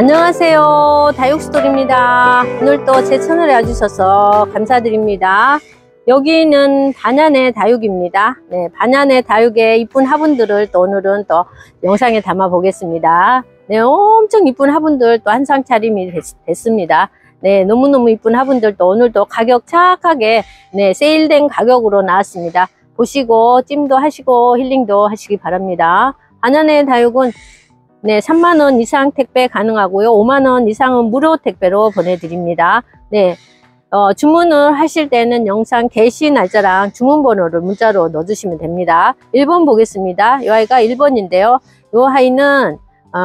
안녕하세요, 다육스토리입니다. 오늘 또 제 채널에 와주셔서 감사드립니다. 여기는 반야내 다육입니다. 네, 반야내 다육의 이쁜 화분들을 또 오늘은 또 영상에 담아 보겠습니다. 네, 엄청 이쁜 화분들 또 한상 차림이 됐습니다. 네, 너무너무 이쁜 화분들 또 오늘도 가격 착하게 네, 세일된 가격으로 나왔습니다. 보시고 찜도 하시고 힐링도 하시기 바랍니다. 반야내 다육은 네, 3만원 이상 택배 가능하고요. 5만원 이상은 무료 택배로 보내드립니다. 네, 주문을 하실 때는 영상 게시 날짜랑 주문번호를 문자로 넣어주시면 됩니다. 1번 보겠습니다. 이 아이가 1번인데요. 이 아이는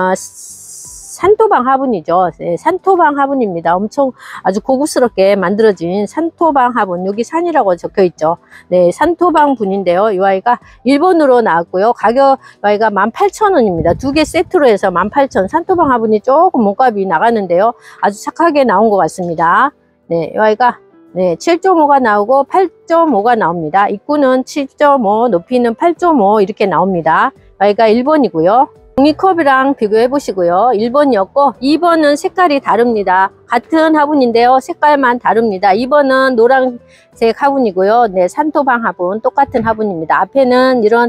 산토방 화분이죠. 네, 산토방 화분입니다. 엄청 아주 고급스럽게 만들어진 산토방 화분. 여기 산이라고 적혀 있죠. 네, 산토방 분인데요. 이 아이가 1번으로 나왔고요. 가격 이 아이가 18,000원입니다. 두 개 세트로 해서 18,000원. 산토방 화분이 조금 몸값이 나가는데요. 아주 착하게 나온 것 같습니다. 네, 이 아이가 네, 7.5가 나오고 8.5가 나옵니다. 입구는 7.5, 높이는 8.5 이렇게 나옵니다. 이 아이가 1번이고요. 종이컵이랑 비교해 보시고요. 1번이었고 2번은 색깔이 다릅니다. 같은 화분인데요, 색깔만 다릅니다. 2번은 노란색 화분이고요. 네, 산토방 화분 똑같은 화분입니다. 앞에는 이런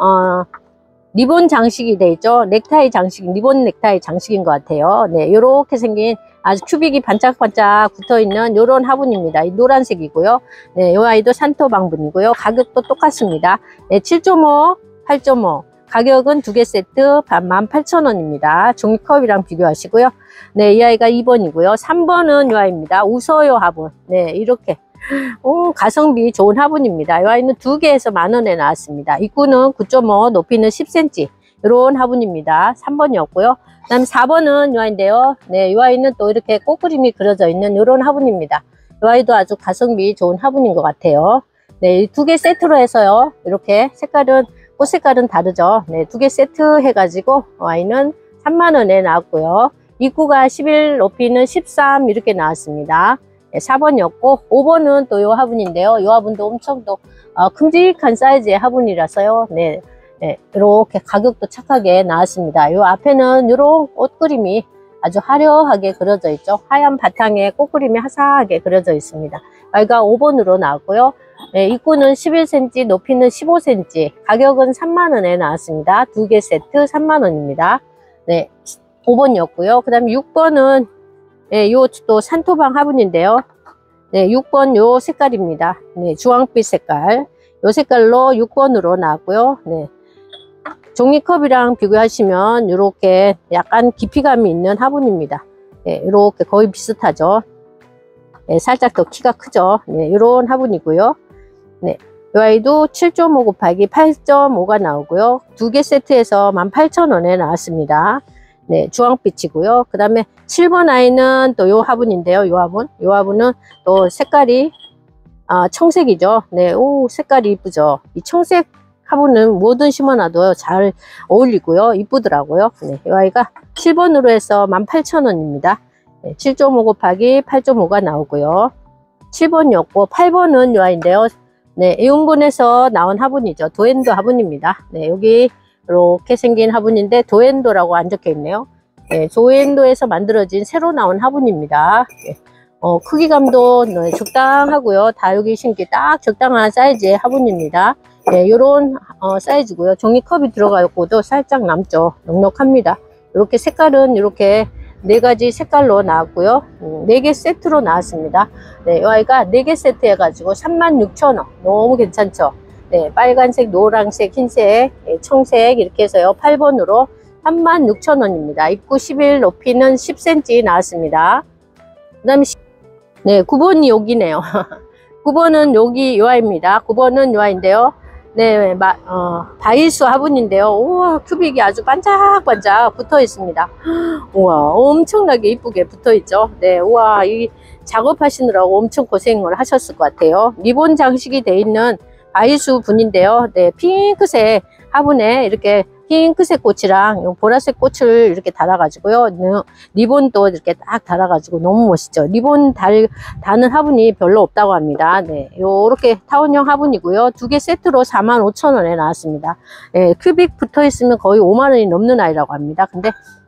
리본 장식이 되어 있죠. 넥타이 장식, 리본 넥타이 장식인 것 같아요. 네, 이렇게 생긴 아주 큐빅이 반짝반짝 붙어 있는 이런 화분입니다. 이 노란색이고요. 네, 이 아이도 산토방 분이고요. 가격도 똑같습니다. 네, 7.5, 8.5. 가격은 두 개 세트 18,000원입니다. 종이컵이랑 비교하시고요. 네, 이 아이가 2번이고요. 3번은 이 아이입니다. 웃어요 화분. 네, 이렇게 가성비 좋은 화분입니다. 이 아이는 두 개에서 만원에 나왔습니다. 입구는 9.5, 높이는 10cm. 이런 화분입니다. 3번이었고요. 그 다음 4번은 이 아이인데요. 네, 이 아이는 또 이렇게 꽃그림이 그려져 있는 이런 화분입니다. 이 아이도 아주 가성비 좋은 화분인 것 같아요. 네, 두 개 세트로 해서요. 이렇게 꽃 색깔은 다르죠. 네, 두 개 세트 해가지고 아이는 3만원에 나왔고요. 입구가 11, 높이는 13 이렇게 나왔습니다. 네, 4번이었고 5번은 또 이 화분인데요. 이 화분도 엄청 또 큼직한 사이즈의 화분이라서요. 네, 네, 이렇게 가격도 착하게 나왔습니다. 이 앞에는 이런 꽃 그림이 아주 화려하게 그려져 있죠. 하얀 바탕에 꽃 그림이 화사하게 그려져 있습니다. 아이가 5번으로 나왔고요. 네, 입구는 11cm, 높이는 15cm, 가격은 3만원에 나왔습니다. 두 개 세트 3만원입니다. 네, 5번이었고요. 그 다음에 6번은, 네, 요 또 산토방 화분인데요. 네, 6번 요 색깔입니다. 네, 주황빛 색깔. 요 색깔로 6번으로 나왔고요. 네. 종이컵이랑 비교하시면 이렇게 약간 깊이감이 있는 화분입니다. 네, 이렇게 거의 비슷하죠. 네, 살짝 더 키가 크죠. 네, 이런 화분이고요. 네, 이 아이도 7.5 곱하기 8.5가 나오고요. 두 개 세트에서 18,000원에 나왔습니다. 네, 주황빛이고요. 그 다음에 7번 아이는 또 요 화분인데요. 요 화분은 또 색깔이 청색이죠. 네, 오, 색깔이 이쁘죠. 이 청색 화분은 뭐든 심어놔도 잘 어울리고요. 이쁘더라고요. 네, 이 아이가 7번으로 해서 18,000원입니다. 네, 7.5 곱하기 8.5가 나오고요. 7번이었고 8번은 이 아이인데요. 네, 애용본에서 나온 화분이죠. 도엔도 화분입니다. 네, 여기 이렇게 생긴 화분인데 도엔도라고 안 적혀 있네요. 네, 도엔도에서 만들어진 새로 나온 화분입니다. 네, 크기감도 네, 적당하고요. 다육이 심기 딱 적당한 사이즈의 화분입니다. 네, 요런 사이즈고요. 종이컵이 들어가고도 살짝 남죠. 넉넉합니다. 이렇게 색깔은 이렇게 네 가지 색깔로 나왔고요. 4개 세트로 나왔습니다. 네, 이 아이가 4개 세트 해가지고 36,000원. 너무 괜찮죠? 네, 빨간색, 노란색, 흰색, 청색 이렇게 해서요. 8번으로 36,000원입니다. 입구 11, 높이는 10cm 나왔습니다. 그 다음에 네, 9번이 여기네요. 9번은 여기 이 아이입니다. 9번은 이 아이인데요. 네, 바이수 화분인데요. 우와, 큐빅이 아주 반짝반짝 붙어 있습니다. 우와, 엄청나게 이쁘게 붙어 있죠. 네, 우와, 이 작업하시느라고 엄청 고생을 하셨을 것 같아요. 리본 장식이 되어 있는 바이수 분인데요. 네, 핑크색 화분에 이렇게 핑크색 꽃이랑 보라색 꽃을 이렇게 달아가지고요. 리본도 이렇게 딱 달아가지고 너무 멋있죠. 리본 다는 화분이 별로 없다고 합니다. 네, 요렇게 타원형 화분이고요. 두 개 세트로 45,000원에 나왔습니다. 네, 큐빅 붙어 있으면 거의 5만원이 넘는 아이라고 합니다. 근데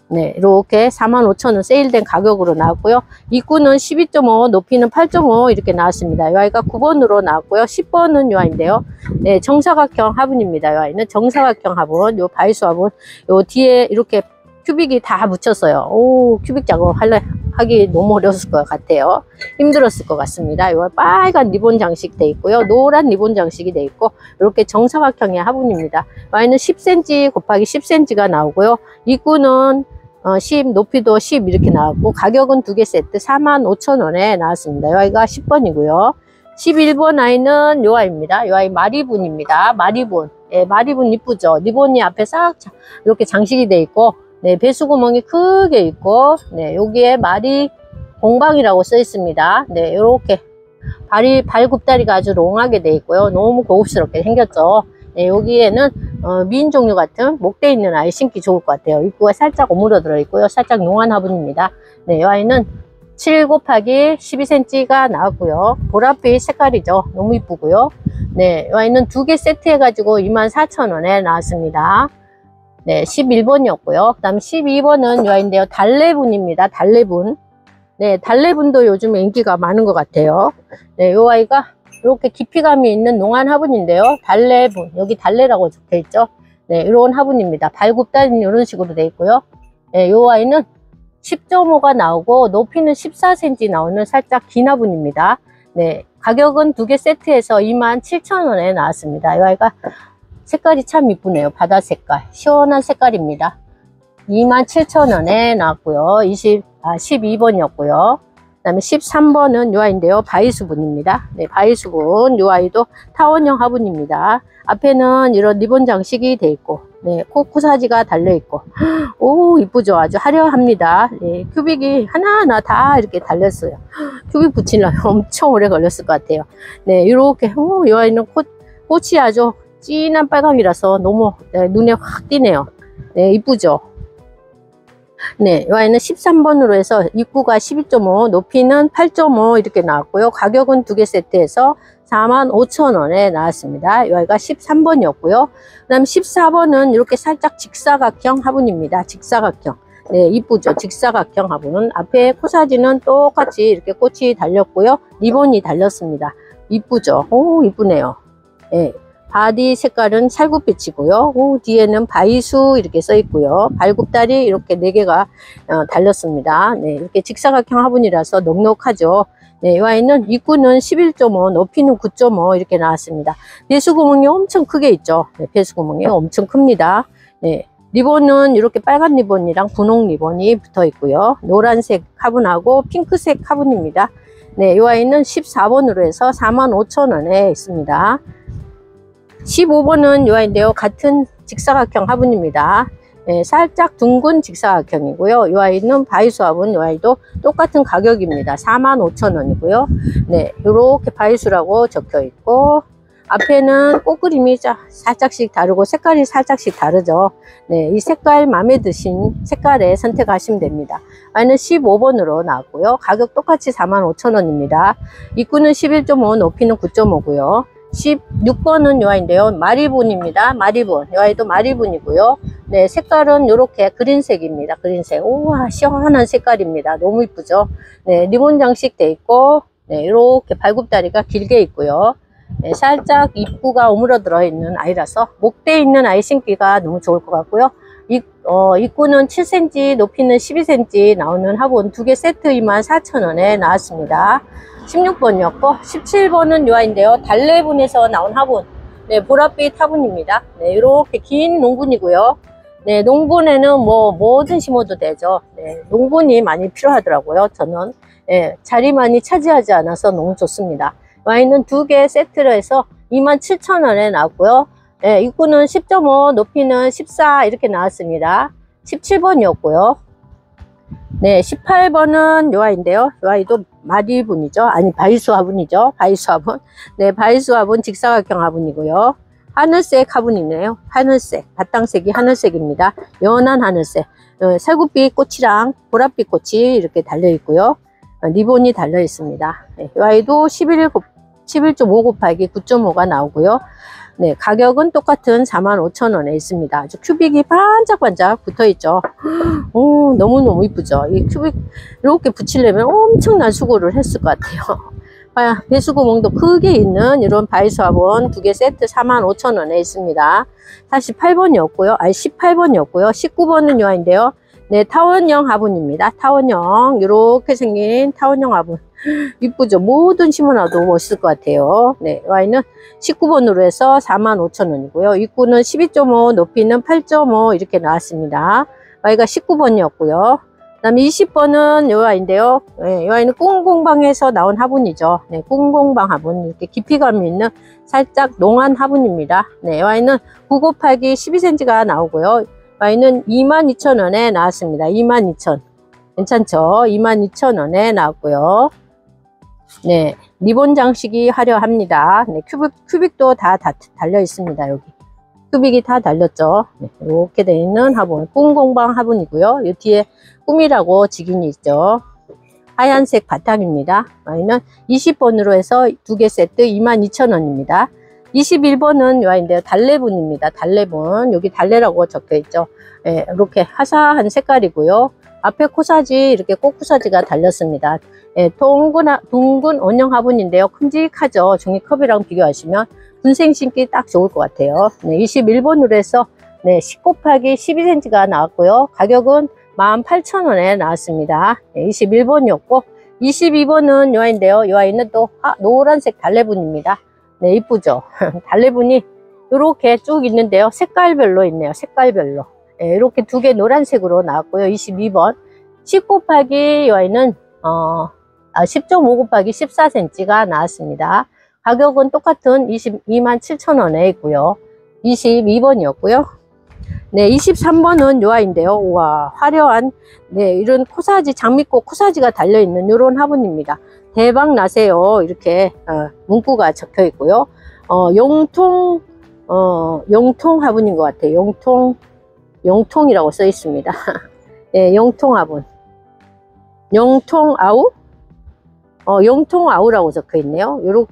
네, 이렇게 45,000원 세일된 가격으로 나왔고요. 입구는 12.5, 높이는 8.5 이렇게 나왔습니다. 이 아이가 9번으로 나왔고요. 10번은 요 아이인데요. 네, 정사각형 화분입니다. 이 아이는 정사각형 화분, 요 바이수 화분, 요 뒤에 이렇게 큐빅이 다 묻혔어요. 오, 큐빅 작업 하기 너무 어려웠을 것 같아요. 힘들었을 것 같습니다. 요 빨간 리본 장식 돼 있고요. 노란 리본 장식이 돼 있고, 이렇게 정사각형의 화분입니다. 아이는 10cm 곱하기 10cm가 나오고요. 입구는 10, 높이도 10 이렇게 나왔고, 가격은 2개 세트 45,000원에 나왔습니다. 이 아이가 10번이고요. 11번 아이는 요 아이입니다. 요 아이 마리분입니다. 마리분. 예, 마리분 이쁘죠? 리본이 앞에 싹 이렇게 장식이 돼 있고, 네, 배수구멍이 크게 있고, 네, 여기에 마리 공방이라고 써 있습니다. 네, 요렇게 발굽다리가 아주 롱하게 돼 있고요. 너무 고급스럽게 생겼죠? 네, 여기에는 민 종류 같은 목대 있는 아이 신기 좋을 것 같아요. 입구가 살짝 오므려 들어 있고요. 살짝 용한 화분입니다. 네, 이 아이는 7 곱하기 12cm가 나왔고요. 보랏빛 색깔이죠. 너무 이쁘고요. 네, 이 아이는 2개 세트 해가지고 24,000원에 나왔습니다. 네, 11번이었고요. 그 다음 12번은 이 아이인데요. 달래분입니다. 달래분. 네, 달래분도 요즘 인기가 많은 것 같아요. 네, 이 아이가 이렇게 깊이감이 있는 농한 화분인데요. 달래분, 여기 달래라고 적혀 있죠. 네, 이런 화분입니다. 발굽다리는 이런 식으로 되어 있고요. 네, 이 아이는 10.5가 나오고 높이는 14cm 나오는 살짝 긴 화분입니다. 네, 가격은 2개 세트에서 27,000원에 나왔습니다. 이 아이가 색깔이 참 이쁘네요. 바다 색깔, 시원한 색깔입니다. 27,000원에 나왔고요. 12번이었고요. 그 다음에 13번은 요 아이인데요. 바이수분입니다. 네, 바이수분. 요 아이도 타원형 화분입니다. 앞에는 이런 리본 장식이 돼 있고, 네, 코코사지가 달려 있고, 오, 이쁘죠? 아주 화려합니다. 네, 큐빅이 하나하나 다 이렇게 달렸어요. 큐빅 붙이려면 엄청 오래 걸렸을 것 같아요. 네, 이렇게, 요 아이는 꽃이 아주 진한 빨강이라서 너무 눈에 확 띄네요. 네, 이쁘죠? 네, 이 아이는 13번으로 해서 입구가 12.5, 높이는 8.5 이렇게 나왔고요. 가격은 2개 세트에서 45,000원에 나왔습니다. 이 아이가 13번이었고요. 그 다음 14번은 이렇게 살짝 직사각형 화분입니다. 직사각형. 네, 이쁘죠? 직사각형 화분은 앞에 코사지는 똑같이 이렇게 꽃이 달렸고요. 리본이 달렸습니다. 이쁘죠? 오, 이쁘네요. 네. 바디 색깔은 살구빛이고요. 뒤에는 바이수 이렇게 써 있고요. 발굽다리 이렇게 4개가 달렸습니다. 네, 이렇게 직사각형 화분이라서 넉넉하죠. 네, 이 아이는 입구는 11.5, 높이는 9.5 이렇게 나왔습니다. 배수구멍이 엄청 크게 있죠. 네, 배수구멍이 엄청 큽니다. 네, 리본은 이렇게 빨간 리본이랑 분홍 리본이 붙어 있고요. 노란색 화분하고 핑크색 화분입니다. 네, 이 아이는 14번으로 해서 45,000원에 있습니다. 15번은 요 아이인데요. 같은 직사각형 화분입니다. 네, 살짝 둥근 직사각형이고요. 요 아이는 바이수 화분, 요 아이도 똑같은 가격입니다. 45,000원이고요. 네, 요렇게 바이수라고 적혀 있고, 앞에는 꽃 그림이 살짝씩 다르고 색깔이 살짝씩 다르죠. 네, 이 색깔 마음에 드신 색깔에 선택하시면 됩니다. 아이는 15번으로 나왔고요. 가격 똑같이 45,000원입니다. 입구는 11.5, 높이는 9.5고요. 16번은 요 아이인데요. 마리분입니다. 마리분. 요 아이도 마리분이고요. 네, 색깔은 요렇게 그린색입니다. 그린색. 우와, 시원한 색깔입니다. 너무 이쁘죠? 네, 리본 장식 돼 있고, 네, 이렇게 발굽다리가 길게 있고요. 네, 살짝 입구가 오므려 들어 있는 아이라서 목대 있는 아이 신기가 너무 좋을 것 같고요. 입구는 7cm, 높이는 12cm 나오는 화분 2개 세트 24,000원에 나왔습니다. 16번이었고 17번은 요 아이인데요. 달래분에서 나온 화분. 네, 보랏빛 화분입니다. 네, 이렇게 긴 농분이고요. 네, 농분에는 뭐든 심어도 되죠. 네, 농분이 많이 필요하더라고요. 저는 자리 많이 차지하지 않아서 너무 좋습니다. 와인은 2개 세트로 해서 27,000원에 나왔고요. 네, 입구는 10.5, 높이는 14 이렇게 나왔습니다. 17번이었고요. 네, 18번은 요 아이인데요. 요 아이도 마리분이죠. 아니, 바이수 화분이죠. 바이수 화분. 네, 바이수 화분 직사각형 화분이고요. 하늘색 화분이네요. 하늘색, 바탕색이 하늘색입니다. 연한 하늘색. 살구빛 꽃이랑 보랏빛 꽃이 이렇게 달려 있고요. 리본이 달려 있습니다. 네, 요 아이도 11.5 곱하기 9.5가 나오고요. 네, 가격은 똑같은 45,000원에 있습니다. 아주 큐빅이 반짝반짝 붙어있죠. 오, 너무너무 이쁘죠. 이 큐빅 이렇게 붙이려면 엄청난 수고를 했을 것 같아요. 배수구멍도 크게 있는 이런 바이스 화분 2개 세트 45,000원에 있습니다. 48번이었고요. 아니 18번이었고요. 19번은 요아인데요. 네, 타원형 화분입니다. 타원형 이렇게 생긴 타원형 화분 이쁘죠. 뭐든 심어놔도 멋있을 것 같아요. 네, Y는 19번으로 해서 45,000원이고요. 입구는 12.5, 높이는 8.5 이렇게 나왔습니다. Y가 19번이었고요. 그 다음에 20번은 요 아이인데요. 네, 요 아이는 꿍공방에서 나온 화분이죠. 네, 꿍공방 화분. 이렇게 깊이감 있는 살짝 농한 화분입니다. 네, 요 아이는 9 곱하기 12cm가 나오고요. Y는 22,000원에 나왔습니다. 22,000원. 괜찮죠? 22,000원에 나왔고요. 네, 리본 장식이 화려합니다. 네, 큐빅도 다 달려 있습니다. 여기. 큐빅이 다 달렸죠. 네, 이렇게 되어 있는 화분. 꿍공방 화분이고요. 이 뒤에 꿈이라고 직인이 있죠. 하얀색 바탕입니다. Y는 20번으로 해서 2개 세트 22,000원입니다. 21번은 요아인데요. 달래분입니다. 달래분. 여기 달래라고 적혀 있죠. 네, 이렇게 화사한 색깔이고요. 앞에 코사지, 이렇게 꽃코사지가 달렸습니다. 네, 둥근 원형 화분인데요. 큼직하죠. 종이컵이랑 비교하시면 군생 심기 딱 좋을 것 같아요. 네, 21번으로 해서 네, 10 곱하기 12cm가 나왔고요. 가격은 18,000원에 나왔습니다. 네, 21번이었고 22번은 요 아이인데요. 요 아이는 또 노란색 달래분입니다. 네, 이쁘죠. 달래분이 이렇게 쭉 있는데요. 색깔별로 있네요. 색깔별로. 네, 이렇게 2개 노란색으로 나왔고요. 22번 10 곱하기 요 아이는 10.5 곱하기 14cm가 나왔습니다. 가격은 똑같은 227,000원에 있고요. 22번이었고요. 네, 23번은 요 아이인데요. 우와, 화려한, 네, 이런 코사지, 장미꽃 코사지가 달려있는 이런 화분입니다. 대박 나세요. 이렇게, 문구가 적혀 있고요. 용통 화분인 것 같아요. 용통이라고 써 있습니다. 네, 용통 화분. 용통아우? 용통아우라고 적혀 있네요. 요렇게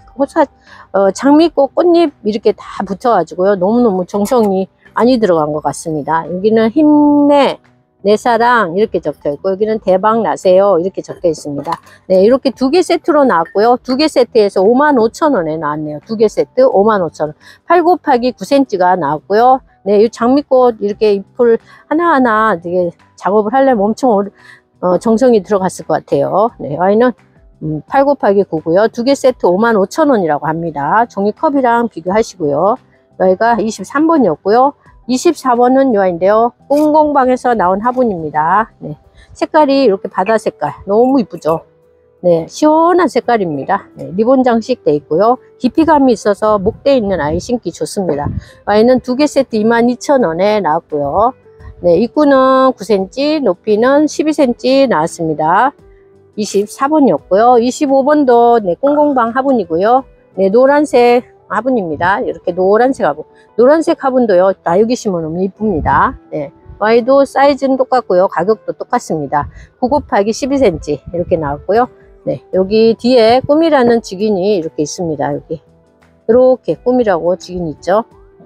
장미꽃 꽃잎 이렇게 다 붙어가지고요. 너무너무 정성이 많이 들어간 것 같습니다. 여기는 힘내, 내 사랑 이렇게 적혀 있고, 여기는 대박 나세요 이렇게 적혀 있습니다. 네, 이렇게 2개 세트로 나왔고요. 2개 세트에서 55,000원에 나왔네요. 2개 세트 55,000원. 8 곱하기 9cm가 나왔고요. 네, 이 장미꽃 이렇게 잎을 하나하나 되게 작업을 하려면 엄청 정성이 들어갔을 것 같아요. 네, Y는 8 곱하기 9고요. 2개 세트 55,000원이라고 합니다. 종이컵이랑 비교하시고요. 여기가 23번이었고요. 24번은 요아인데요. 꿍공방에서 나온 화분입니다. 네, 색깔이 이렇게 바다 색깔 너무 이쁘죠. 네, 시원한 색깔입니다. 네, 리본 장식 돼 있고요. 깊이감이 있어서 목대 있는 아이 신기 좋습니다. 아이는 2개 세트 22,000원에 나왔고요. 네, 입구는 9cm, 높이는 12cm 나왔습니다. 24번이었고요. 25번도 네, 꽁공방 화분이고요. 네, 노란색 화분입니다. 이렇게 노란색 화분. 노란색 화분도요, 나 여기 심어놓으면 이쁩니다. 네, Y도 사이즈는 똑같고요. 가격도 똑같습니다. 9 곱하기 12cm 이렇게 나왔고요. 네, 여기 뒤에 꿈이라는 직인이 이렇게 있습니다. 여기 이렇게 꿈이라고 직인이 있죠.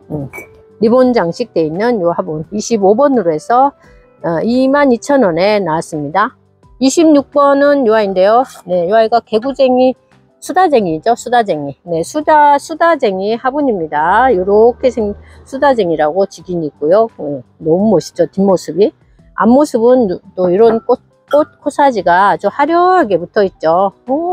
리본 장식되어 있는 이 화분 25번으로 해서 22,000원에 나왔습니다. 26번은 요 아이인데요. 네, 요 아이가 개구쟁이 수다쟁이죠. 수다쟁이. 네, 수다쟁이 화분입니다. 요렇게 생긴 수다쟁이라고 직인이 있고요. 너무 멋있죠. 뒷모습이. 앞모습은 또 이런 꽃 코사지가 아주 화려하게 붙어 있죠.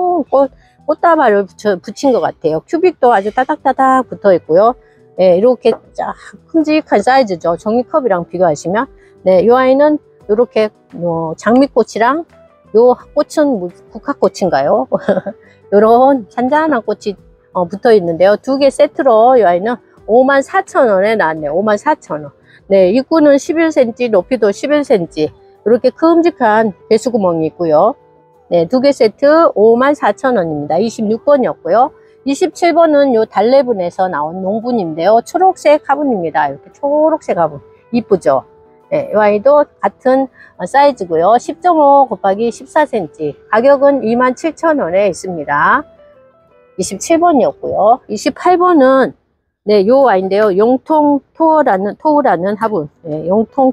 꽃다발을 붙인 것 같아요. 큐빅도 아주 따닥따닥 붙어 있고요. 네, 이렇게 쫙 큼직한 사이즈죠. 종이컵이랑 비교하시면. 네, 이 아이는 이렇게 장미꽃이랑 요 꽃은 국화꽃인가요? 요런 잔잔한 꽃이 붙어 있는데요. 2개 세트로 이 아이는 54,000원에 나왔네요. 54,000원. 네, 입구는 11cm, 높이도 11cm. 이렇게 큼직한 배수구멍이 있고요. 네, 2개 세트 54,000원입니다. 26번이었고요. 27번은 요 달래분에서 나온 농분인데요. 초록색 화분입니다. 이렇게 초록색 화분. 이쁘죠? 네, 이 아이도 같은 사이즈고요. 10.5 곱하기 14cm. 가격은 27,000원에 있습니다. 27번이었고요. 28번은 네, 요 아이인데요. 토우라는 화분. 예,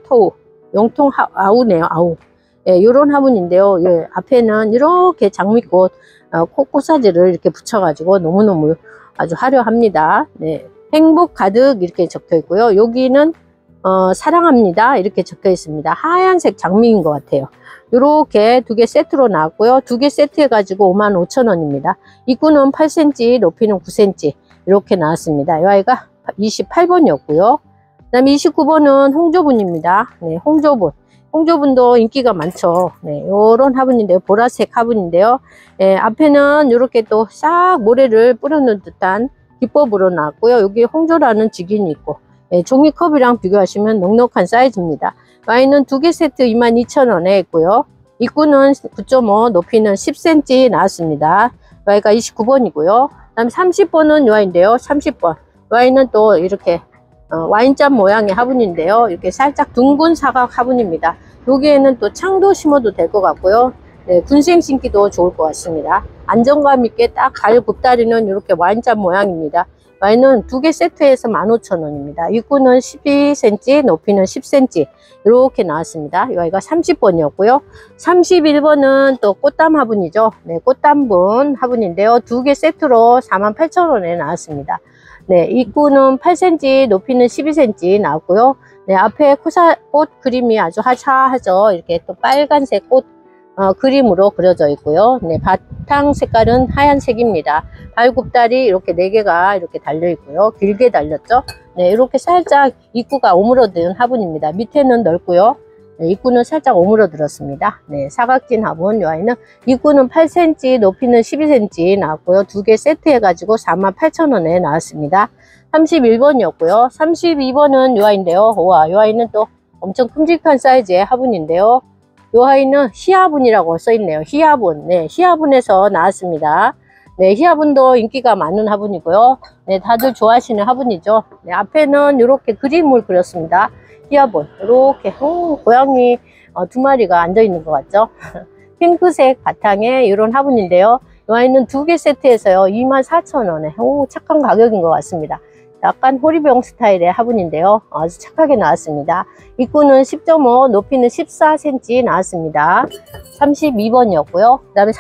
아우네요, 아우. 예, 요런 화분인데요. 예, 앞에는 이렇게 장미꽃, 꽃사지를 이렇게 붙여가지고 너무너무 아주 화려합니다. 네. 행복 가득 이렇게 적혀 있고요. 여기는 사랑합니다 이렇게 적혀 있습니다. 하얀색 장미인 것 같아요. 요렇게 두 개 세트로 나왔고요. 두 개 세트 해가지고 55,000원입니다. 입구는 8cm, 높이는 9cm 이렇게 나왔습니다. 이 아이가 28번이었고요. 그 다음에 29번은 홍조분입니다. 네, 홍조분도 인기가 많죠. 네, 요런 화분인데요. 보라색 화분인데요. 예, 앞에는 이렇게 또 싹 모래를 뿌려놓은 듯한 기법으로 나왔고요. 여기 홍조라는 직인이 있고, 예, 종이컵이랑 비교하시면 넉넉한 사이즈입니다. 와인은 두 개 세트 22,000원에 있고요. 입구는 9.5, 높이는 10cm 나왔습니다. 와이가 29번이고요. 그 다음 30번은 와인인데요. 30번. 와인은 또 이렇게 와인잔 모양의 화분인데요. 이렇게 살짝 둥근 사각 화분입니다. 여기에는 또 창도 심어도 될 것 같고요. 네, 군생 심기도 좋을 것 같습니다. 안정감 있게 딱 발 굽다리는 이렇게 와인잔 모양입니다. 와인은 두 개 세트에서 15,000원입니다. 입구는 12cm, 높이는 10cm 이렇게 나왔습니다. 이 아이가 30번이었고요. 31번은 또 꽃담 화분이죠. 네, 꽃담분 화분인데요. 두 개 세트로 48,000원에 나왔습니다. 네, 입구는 8cm, 높이는 12cm 나왔고요. 네, 앞에 꽃 그림이 아주 화사하죠. 이렇게 또 빨간색 꽃 그림으로 그려져 있고요. 네, 바탕 색깔은 하얀색입니다. 발굽다리 이렇게 4개가 이렇게 달려 있고요. 길게 달렸죠. 네, 이렇게 살짝 입구가 오므러든 화분입니다. 밑에는 넓고요. 네, 입구는 살짝 오므러들었습니다. 네, 사각진 화분. 이 아이는 입구는 8cm, 높이는 12cm 나왔고요. 두 개 세트 해가지고 48,000원에 나왔습니다. 31번이었고요. 32번은 이 아이인데요. 와, 이 아이는 또 엄청 큼직한 사이즈의 화분인데요. 이 아이는 희화분이라고 써있네요. 희화분. 네, 희화분에서 나왔습니다. 네, 희화분도 인기가 많은 화분이고요. 네, 다들 좋아하시는 화분이죠. 네, 앞에는 이렇게 그림을 그렸습니다. 희화분. 이렇게, 고양이 두 마리가 앉아있는 것 같죠? 핑크색 바탕에 이런 화분인데요. 이 아이는 두 개 세트에서요. 24,000원에. 착한 가격인 것 같습니다. 약간 호리병 스타일의 화분인데요. 아주 착하게 나왔습니다. 입구는 10.5, 높이는 14cm 나왔습니다. 32번이었고요. 그 다음에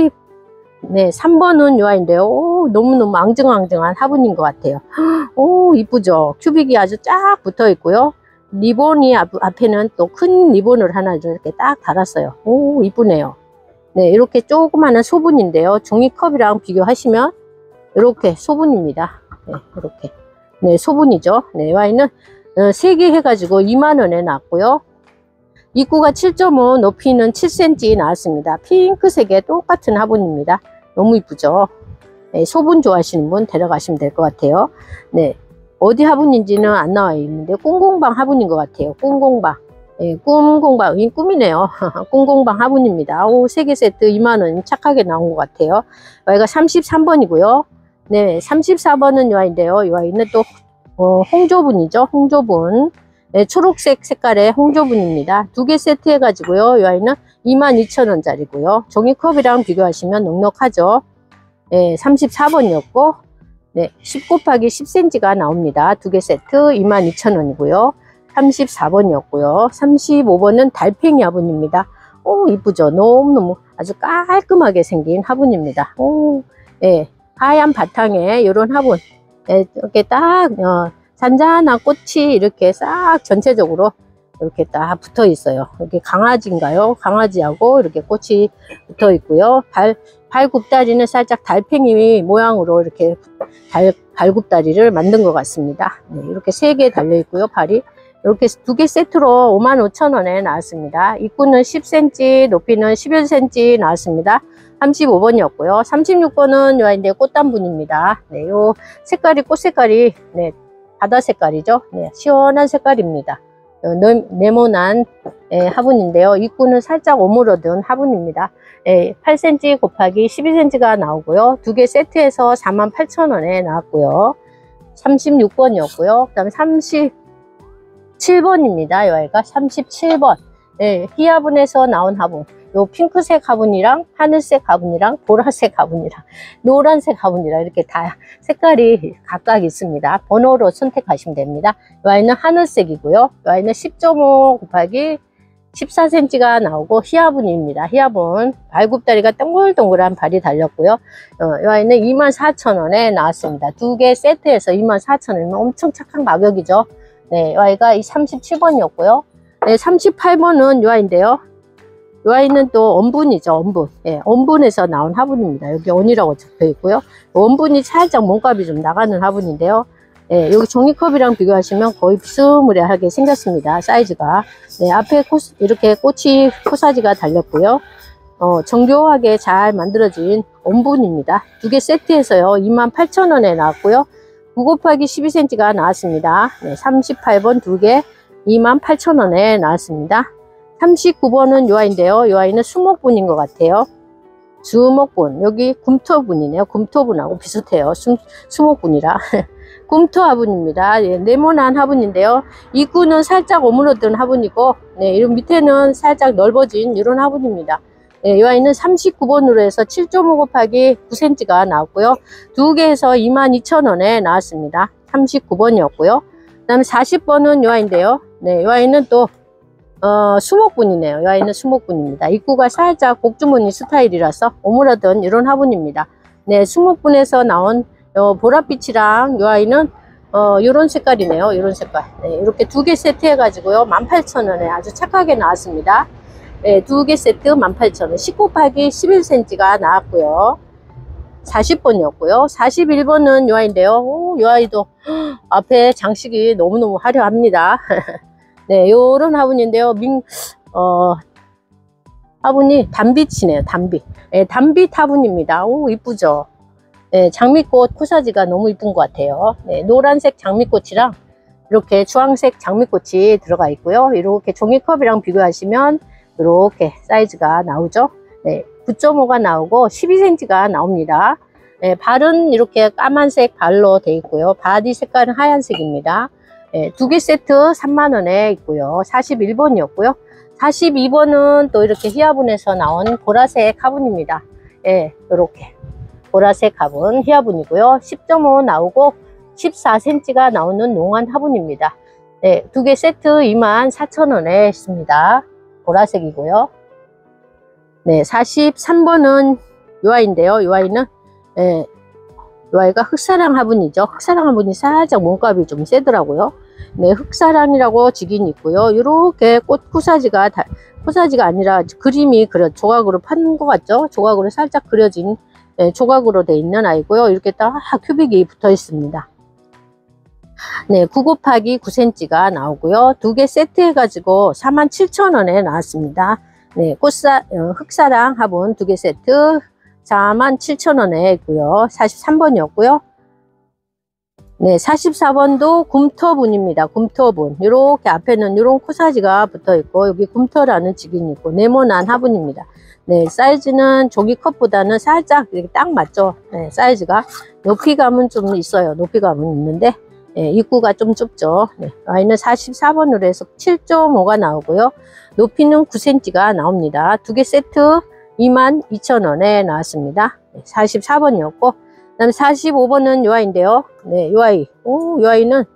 3번은 이 아이인데요. 너무너무 앙증앙증한 화분인 것 같아요. 이쁘죠? 큐빅이 아주 쫙 붙어 있고요. 리본이 앞에는 또 큰 리본을 하나 이렇게 딱 달았어요. 이쁘네요. 네, 이렇게 조그마한 소분인데요. 종이컵이랑 비교하시면 이렇게 소분입니다. 네, 이렇게. 네, 소분이죠. 네, 와인은 3개 해가지고 2만원에 나왔고요. 입구가 7.5, 높이는 7cm 나왔습니다. 핑크색의 똑같은 화분입니다. 너무 이쁘죠. 네, 소분 좋아하시는 분 데려가시면 될 것 같아요. 네, 어디 화분인지는 안 나와 있는데 꽁공방 화분인 것 같아요. 꽁공방. 네, 꿈공방. 꿈이네요. 꿈공방 화분입니다. 3개 세트 2만원 착하게 나온 것 같아요. 여기가 33번이고요. 네, 34번은 이 아이인데요. 이 아이는 또 홍조분이죠. 홍조분. 네, 초록색 색깔의 홍조분입니다. 두 개 세트 해가지고요. 이 아이는 22,000원짜리고요. 종이컵이랑 비교하시면 넉넉하죠. 네, 34번이었고, 네, 10 곱하기 10cm가 나옵니다. 두 개 세트 22,000원이고요. 34번이었고요. 35번은 달팽이 화분입니다. 이쁘죠? 너무너무 아주 깔끔하게 생긴 화분입니다. 네, 하얀 바탕에 이런 화분. 네, 이렇게 딱, 잔잔한 꽃이 이렇게 싹 전체적으로 이렇게 딱 붙어 있어요. 이렇게 강아지인가요? 강아지하고 이렇게 꽃이 붙어 있고요. 발굽다리는 살짝 달팽이 모양으로 이렇게 발굽다리를 만든 것 같습니다. 네, 이렇게 3개 달려 있고요. 발이. 이렇게 두 개 세트로 55,000원에 나왔습니다. 입구는 10cm, 높이는 11cm 나왔습니다. 35번이었고요. 36번은 요 아이인데 꽃담분입니다. 네, 요 색깔이 꽃 색깔이 네, 바다 색깔이죠. 네, 시원한 색깔입니다. 네모난 화분인데요. 입구는 살짝 오므러든 화분입니다. 8cm 곱하기 12cm가 나오고요. 두 개 세트에서 48,000원에 나왔고요. 36번이었고요. 그 다음에 37번입니다. 이 아이가 37번. 네, 희화분에서 나온 화분. 요 핑크색 화분이랑 하늘색 화분이랑 보라색 화분이랑 노란색 화분이랑 이렇게 다 색깔이 각각 있습니다. 번호로 선택하시면 됩니다. 이 아이는 하늘색이고요. 이 아이는 10.5 곱하기 14cm가 나오고 희화분입니다. 희화분 발굽다리가 동글동글한 발이 달렸고요. 이 아이는 24,000원에 나왔습니다. 두 개 세트에서 24,000원이면 엄청 착한 가격이죠. 네, 이 아이가 37번이었고요. 네, 38번은 이 아이인데요. 이 아이는 또 원분이죠. 원분. 예, 원분에서 나온 화분입니다. 여기 원이라고 적혀 있고요. 원분이 살짝 몸값이 좀 나가는 화분인데요. 예, 여기 종이컵이랑 비교하시면 거의 비스무리하게 생겼습니다. 사이즈가. 네, 앞에 이렇게 꽃이 코사지가 달렸고요. 정교하게 잘 만들어진 원분입니다. 두 개 세트에서요. 28,000원에 나왔고요. 9 곱하기 12cm가 나왔습니다. 네, 38번 두 개 28,000원에 나왔습니다. 39번은 요 아이인데요. 요 아이는 수목분인 것 같아요. 수목분. 여기 금토분이네요. 금토분하고 비슷해요. 수목분이라. 금토 화분입니다. 예, 네모난 화분인데요. 입구는 살짝 오므러든 화분이고, 네, 이런 밑에는 살짝 넓어진 이런 화분입니다. 네, 이 아이는 39번으로 해서 7.5 곱하기 9cm가 나왔고요. 두 개에서 22,000원에 나왔습니다. 39번이었고요. 그 다음에 40번은 이 아이인데요. 네, 이 아이는 또 수목분이네요. 이 아이는 수목분입니다. 입구가 살짝 복주머니 스타일이라서 오므라든 이런 화분입니다. 네, 수목분에서 나온 보랏빛이랑 이 아이는 이런 색깔이네요. 이런 색깔. 네, 이렇게 두 개 세트 해가지고요. 18,000원에 아주 착하게 나왔습니다. 네, 두 개 세트 18,000원. 10 곱하기 11cm가 나왔고요. 40번이었고요. 41번은 이 아이인데요. 이 아이도 앞에 장식이 너무너무 화려합니다. 네, 요런 화분인데요. 화분이 단빛이네요. 단빛. 네, 단빛 화분입니다. 오, 이쁘죠? 네, 장미꽃 코사지가 너무 이쁜 것 같아요. 네, 노란색 장미꽃이랑 이렇게 주황색 장미꽃이 들어가 있고요. 이렇게 종이컵이랑 비교하시면 이렇게 사이즈가 나오죠. 네, 9.5가 나오고 12cm가 나옵니다. 네, 발은 이렇게 까만색 발로 되어 있고요. 바디 색깔은 하얀색입니다. 네, 두 개 세트 30,000원에 있고요. 41번이었고요. 42번은 또 이렇게 희화분에서 나온 보라색 화분입니다. 예, 이렇게 보라색 화분 희화분이고요. 10.5 나오고 14cm가 나오는 농한 화분입니다. 네, 두 개 세트 24,000원에 있습니다. 보라색이고요. 네, 43번은 이 아이인데요. 이 아이는 이 아이가 흑사랑 화분이죠. 흑사랑 화분이 살짝 몸값이 좀 세더라고요. 네, 흑사랑이라고 직인이 있고요. 이렇게 꽃 코사지가 아니라 그림이 조각으로 파는 것 같죠? 조각으로 살짝 그려진 조각으로 되어 있는 아이고요. 이렇게 딱 큐빅이 붙어 있습니다. 네, 9 곱하기 9cm가 나오고요. 두 개 세트 해가지고 47,000원에 나왔습니다. 네, 흑사랑 화분 두 개 세트 47,000원에 있고요. 43번이었고요. 네, 44번도 굼토분입니다. 굼토분. 이렇게 앞에는 이런 코사지가 붙어 있고, 여기 굼토라는 직인이 있고, 네모난 화분입니다. 네, 사이즈는 종이컵보다는 살짝 이렇게 딱 맞죠. 네, 사이즈가. 높이감은 좀 있어요. 높이감은 있는데, 네, 입구가 좀 좁죠. 네, 아이는 44번으로 해서 7.5가 나오고요. 높이는 9cm가 나옵니다. 두 개 세트 22,000원에 나왔습니다. 네, 44번이었고, 그 다음에 45번은 요 아이인데요. 네, 요 아이. 요 아이는,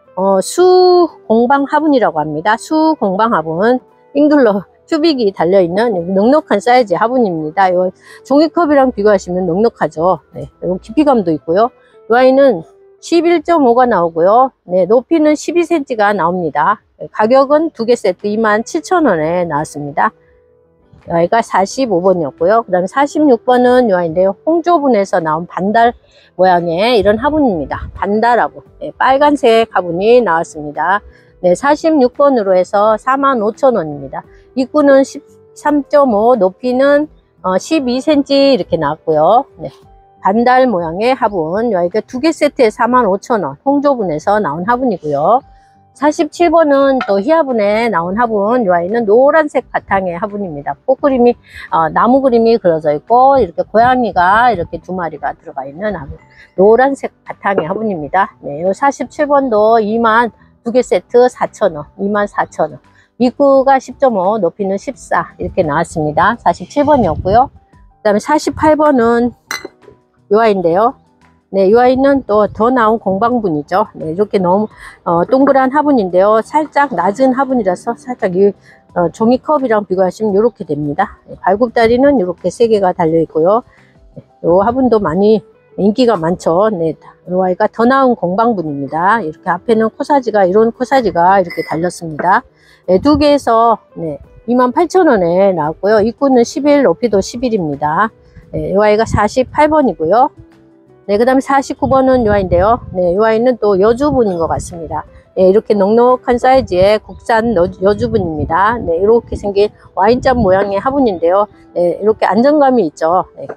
수공방 화분이라고 합니다. 수공방 화분. 잉글러 큐빅이 달려있는 넉넉한 사이즈 화분입니다. 요 종이컵이랑 비교하시면 넉넉하죠. 네, 요 깊이감도 있고요. 요 아이는 11.5가 나오고요. 네, 높이는 12cm가 나옵니다. 네, 가격은 두 개 세트 27,000원에 나왔습니다. 이 아이가 45번이었고요. 그 다음에 46번은 이 아이인데요. 홍조분에서 나온 반달 모양의 이런 화분입니다. 반달 화분. 네, 빨간색 화분이 나왔습니다. 네, 46번으로 해서 45,000원입니다. 입구는 13.5, 높이는 12cm 이렇게 나왔고요. 네, 반달 모양의 화분. 이 아이가 두 개 세트에 45,000원. 홍조분에서 나온 화분이고요. 47번은 또 희화분에 나온 화분. 이 아이는 노란색 바탕의 화분입니다. 꽃 그림이 나무 그림이 그려져 있고 이렇게 고양이가 이렇게 두 마리가 들어가 있는 화분. 노란색 바탕의 화분입니다. 네, 이 47번도 두 개 세트 4,000원, 24,000원. 입구가 10.5, 높이는 14 이렇게 나왔습니다. 47번이었고요. 그 다음에 48번은 요 아이인데요. 네, 이 아이는 또 더 나온 공방분이죠. 네, 이렇게 너무 동그란 화분인데요. 살짝 낮은 화분이라서 살짝 이 종이컵이랑 비교하시면 이렇게 됩니다. 네, 발굽다리는 이렇게 3개가 달려 있고요. 네, 이 화분도 많이 인기가 많죠. 네, 이 아이가 더 나온 공방분입니다. 이렇게 앞에는 코사지가 이런 코사지가 이렇게 달렸습니다. 네, 2개에서 네, 28,000원에 나왔고요. 입구는 11, 높이도 11입니다. 네, 이 아이가 48번이고요. 네, 그 다음에 49번은 요 아이인데요. 네, 요 아이는 또 여주분인 것 같습니다. 네, 이렇게 넉넉한 사이즈의 국산 여주분입니다. 네, 이렇게 생긴 와인잔 모양의 화분인데요. 네, 이렇게 안정감이 있죠. 네,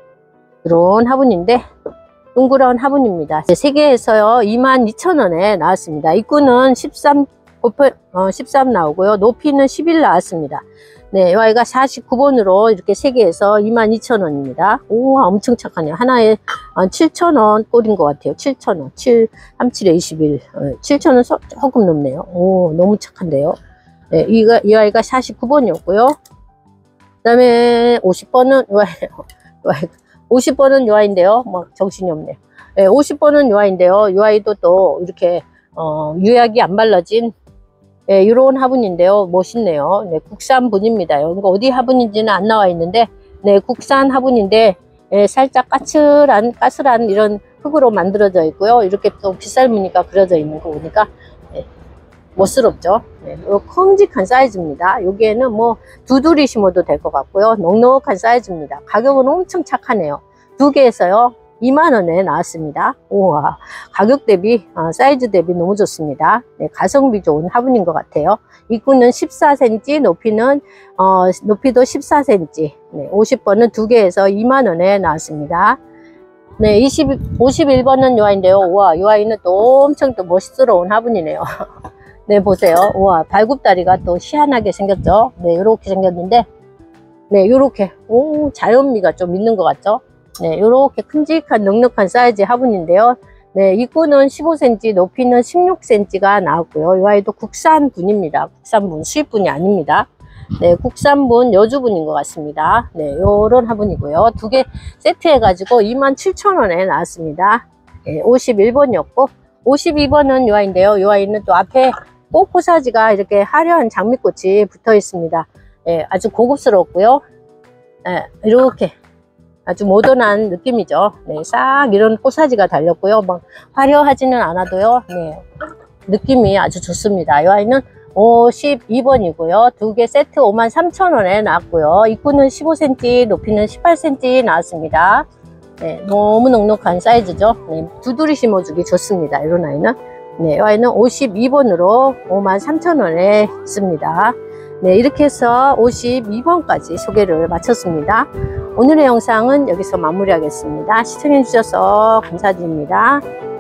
이런 화분인데, 둥그런 화분입니다. 네, 3개에서요, 22,000원에 나왔습니다. 입구는 13 나오고요. 높이는 11 나왔습니다. 네, 이 아이가 49번으로 이렇게 3개에서 22,000원입니다. 오, 엄청 착하네요. 하나에 7,000원 꼴인 것 같아요. 7,000원. 37에 21. 7,000원 조금 넘네요. 오, 너무 착한데요. 네, 이 아이가 49번이었고요. 그 다음에 50번은 요 아이, 50번은 요 아이인데요. 막 정신이 없네요. 네, 50번은 요 아이인데요. 요 아이도 또 이렇게, 유약이 안 발라진 네, 이런 화분인데요. 멋있네요. 네, 국산 분입니다. 이거 어디 화분인지는 안 나와 있는데, 네, 국산 화분인데, 네, 살짝 까슬한 이런 흙으로 만들어져 있고요. 이렇게 또 빗살무늬가 그려져 있는 거 보니까, 네, 멋스럽죠. 네, 큼직한 사이즈입니다. 여기에는 뭐, 두드리 심어도 될 것 같고요. 넉넉한 사이즈입니다. 가격은 엄청 착하네요. 2개에서요. 2만원에 나왔습니다. 우와, 가격 대비 사이즈 대비 너무 좋습니다. 네, 가성비 좋은 화분인 것 같아요. 입구는 14cm, 높이도 14cm. 네, 50번은 2개에서 2만원에 나왔습니다. 네, 51번은 요 아이인데요. 우와, 요 아이는 또 엄청 또 멋스러운 화분이네요. 네, 보세요. 우와, 발굽다리가 또 희한하게 생겼죠. 네, 이렇게 생겼는데, 네, 이렇게 자연미가 좀 있는 것 같죠. 네, 이렇게 큼직한 넉넉한 사이즈의 화분인데요. 네, 입구는 15cm, 높이는 16cm가 나왔고요. 이 아이도 국산분입니다. 국산분, 수입분이 아닙니다. 네, 국산분, 여주분인 것 같습니다. 네, 요런 화분이고요. 2개 세트해가지고 27,000원에 나왔습니다. 네, 51번이었고, 52번은 이 아이인데요. 이 아이는 또 앞에 꽃코사지가 이렇게 화려한 장미꽃이 붙어 있습니다. 네, 아주 고급스럽고요. 네, 이렇게. 아주 모던한 느낌이죠. 네, 싹 이런 코사지가 달렸고요. 막 화려하지는 않아도요. 네, 느낌이 아주 좋습니다. 이 아이는 52번이고요. 2개 세트 53,000원에 나왔고요. 입구는 15cm, 높이는 18cm 나왔습니다. 네, 너무 넉넉한 사이즈죠. 네, 두드리 심어주기 좋습니다. 이런 아이는. 네, 이 아이는 52번으로 53,000원에 있습니다. 네, 이렇게 해서 52번까지 소개를 마쳤습니다. 오늘의 영상은 여기서 마무리하겠습니다. 시청해 주셔서 감사드립니다.